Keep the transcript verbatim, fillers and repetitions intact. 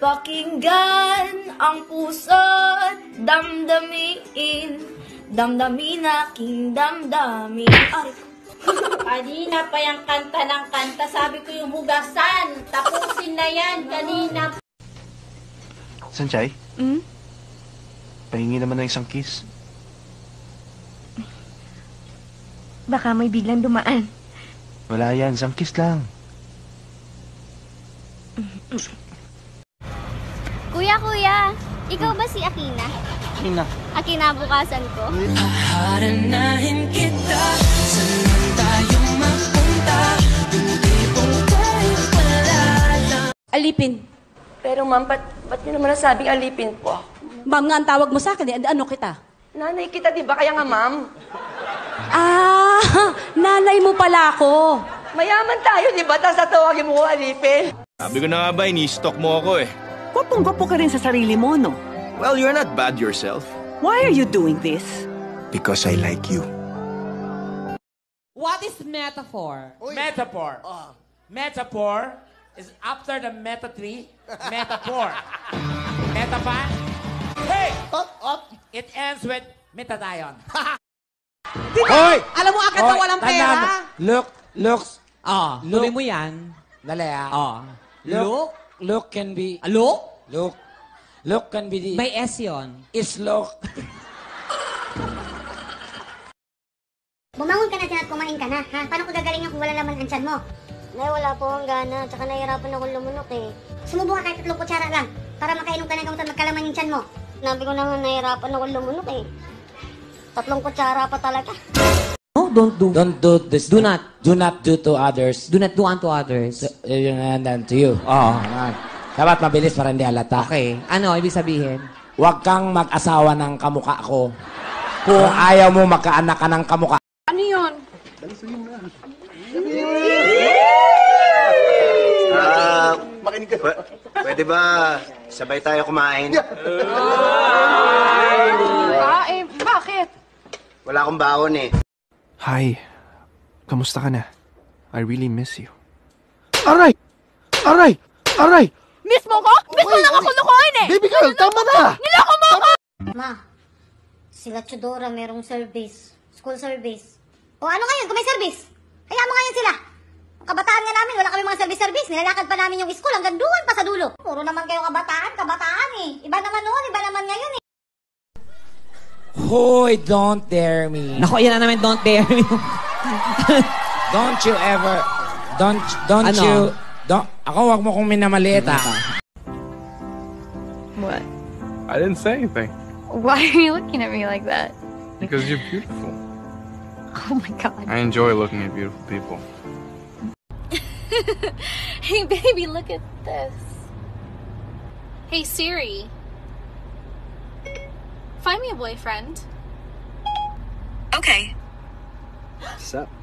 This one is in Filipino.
Pakinggan ang puso't damdamin, damdamin aking damdamin. Ay. Kanina pa yung kanta ng kanta, sabi ko yung hugasan. Tapusin na yan, kanina. Sanchay? Hmm? Pahingi naman ng isang kiss. Baka may biglang dumaan. Wala yan, isang kiss lang. Kuya, kuya, ikaw ba si Akina? Akina? Akina bukasan ko. Haranahin kita, saan tayo mapunta, hindi pong tayo palala. Alipin. Pero ma'am, ba't, ba't niyo naman nasabing alipin po? Ma'am nga ang tawag mo sa akin, eh, ano kita? Nanay kita, di ba? Kaya nga ma'am. Ah, nanay mo pala ako. Mayaman tayo, di ba? Tapos tatawagin mo ko alipin. Sabi ko na nga ba, ini-stalk mo ako eh. Gwapong-gwapo ka rin sa sarili mo, no? Well, you're not bad yourself. Why are you doing this? Because I like you. What is metaphor? Uy. Metaphor. Oh. Metaphor is after the meta tree, metaphor. Meta pa? Hey! Up, up. It ends with metatayon. Hoy! Alam mo agad na walang pera? Look, looks. Oh, Look. tuloy mo yan. Dali ah. Oh. Look. Look can be... Look? Look. Look can be the... May S yun. Is look. Bumangon ka na dyan at kumain ka na, ha? Paano ko gagalingan kung wala naman ang tiyan mo? Nay, wala po akong gana. Tsaka nahihirapan akong lumunok eh. Sumubo ka kahit tatlong kutsara lang para makainom ka ng gamot at magkalaman yung tiyan mo. Nabi ko naman nahihirapan akong lumunok eh. Tatlong kutsara pa talaga. No, don't do. Don't do this. Do not. Do not do to others. Do not do unto others. So, yun and then to you. Oo. Ayan. Dapat mabilis para hindi halata. Okay. Ano, ibig sabihin? Huwag kang mag-asawa ng kamukha ko. Kung ayaw mo magkaanak ka ng kamukha. Ano yun? Ah, makinig ka. Pwede ba sabay tayo kumain? Ah, eh, bakit? Wala akong baon eh. Hi. Kamusta ka na? I really miss you. Aray! Aray! Aray! Miss mo ko? Miss mo lang ako lukuhin eh! Baby girl, tama na! Niloko mo ako! Ma, sila Chudora merong service. School service. O ano ngayon kung may service? Kaya mo ngayon sila. Ang kabataan nga namin, wala kami mga service-service. Nilalakad pa namin yung school hanggang doon pa sa dulo. Puro naman kayo kabataan, kabataan eh. Iba naman noon, iba naman ngayon eh. Hoy, don't dare me. Nako, yan na namin, don't dare me. Don't you ever... Don't, don't Ano? you... Don't, ako, wag mo kong minamaliit ah. What? I didn't say anything. Why are you looking at me like that? Because you're beautiful. Oh my god. I enjoy looking at beautiful people. Hey baby, look at this. Hey Siri. Find me a boyfriend. Okay. What's up?